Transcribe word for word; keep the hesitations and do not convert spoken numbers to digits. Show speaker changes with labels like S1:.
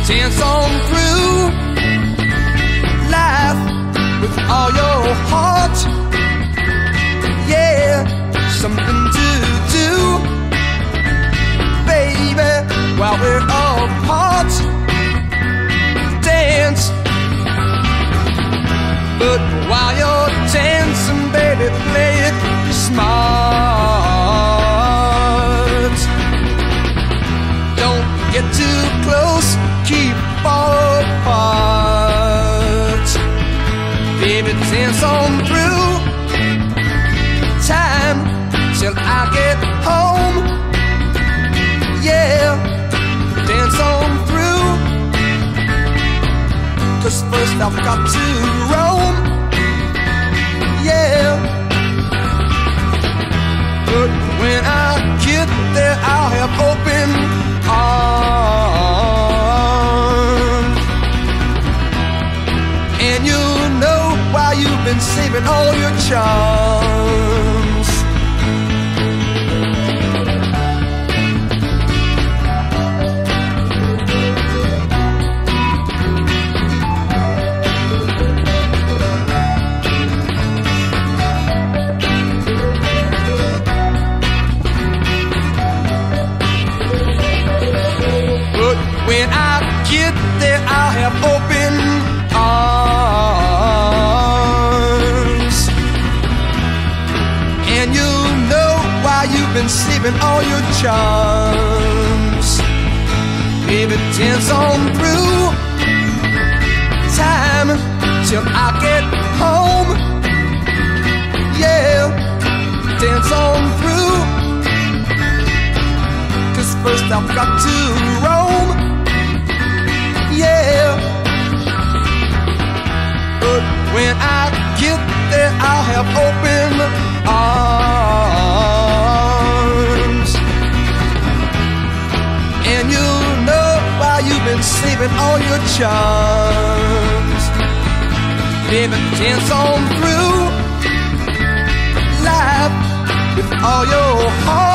S1: dance on through. Laugh with all your heart. Yeah, something to do, baby, while we're apart. Dance, but while you're dancing, baby, play it smart. Don't get too close, keep far apart. Baby, dance on through. Time till I get home. Yeah, dance on through. 'Cause first I've got to roam. Yeah, but when I get there, I'll have open arms. And you'll know why you've been saving all your charms. When I get there, I'll have open arms. And you'll know why you've been saving all your charms. Baby, dance on through. Time till I get home. Yeah, dance on through. 'Cause first I've got to roam. Yeah, but when I get there, I'll have open arms. And you'll know why you've been saving all your charms. Baby, dance on through. Laugh with all your heart.